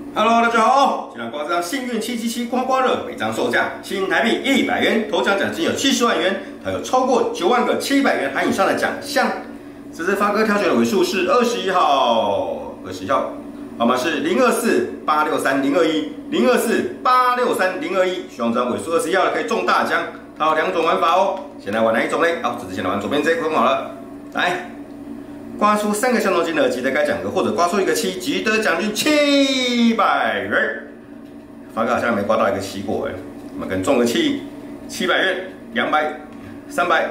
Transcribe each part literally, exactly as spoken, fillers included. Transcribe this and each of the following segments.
Hello， 大家好！今天刮这张幸运七七七刮刮乐，每张售价新台币一百元，头奖奖金有七十万元，还有超过九万个七百元含以上的奖项。这次发哥挑选的尾数是二十一号，二十一号，号码是零二四八六三零二一零二四八六三零二一。希望这张尾数二十一号的可以中大奖。它有两种玩法哦，先来玩哪一种呢？好，这次先来玩左边这一块好了，来。 刮出三个相同金额，即得该奖格，或者刮出一个七，即得奖金七百元。发哥好像没刮到一个七过哎，我们跟中个七，七百元，两百，三百，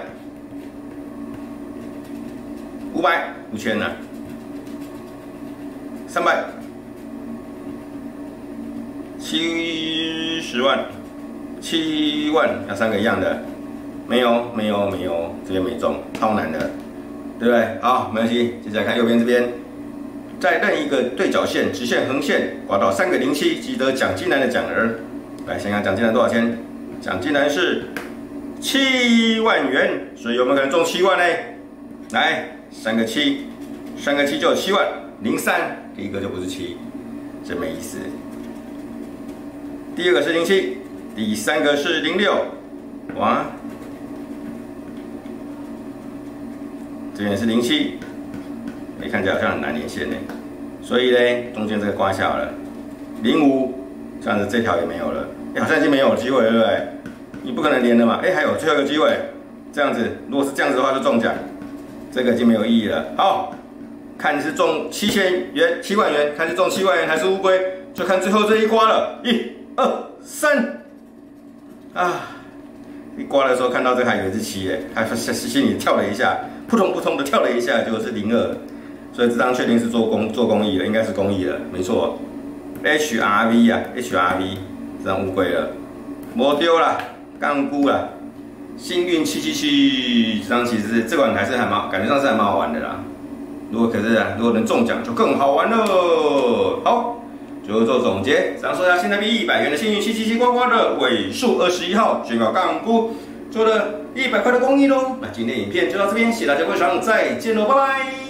五百，五千呢，三百，七十万，七万，要三个一样的，没有，没有，没有，这边没中，超难的。 对不对？好，没关系。接下来看右边这边，在任一个对角线、直线、横线刮到三个零七，即得奖金栏的奖额。来，先看奖金栏多少钱？奖金栏是七万元，所以有没有可能中七万呢？来，三个七，三个七就有七万，零三，第一个就不是七，真没意思。第二个是零七，第三个是零六，哇！ 这边是零七，没看起来好像很难连线呢，所以呢，中间这个刮下了零五，这样子这条也没有了，哎，好像已经没有机会了，对不对？你不可能连了嘛，哎，还有最后一个机会，这样子，如果是这样子的话就中奖，这个已经没有意义了。好，看是中七千元、七万元，看是中七万元还是乌龟，就看最后这一刮了，一、二、三，啊！ 你刮的时候看到这个还以为是七耶，还心里跳了一下，扑通扑通的跳了一下，结果是零二，所以这张确定是做公做公益了，应该是公益了，没错 ，H R V 啊 ，H R V 这张乌龟了，没丢了，干估了，幸运七七七这张其实是这款还是还蛮感觉上是还蛮好玩的啦，如果可是如果能中奖就更好玩了，好。 最后做总结，这张售价新台币一百元的幸运七七七刮刮乐尾数二十一号宣告杠估，做了一百块的公益喽。那今天影片就到这边，谢谢大家观赏，再见喽，拜拜。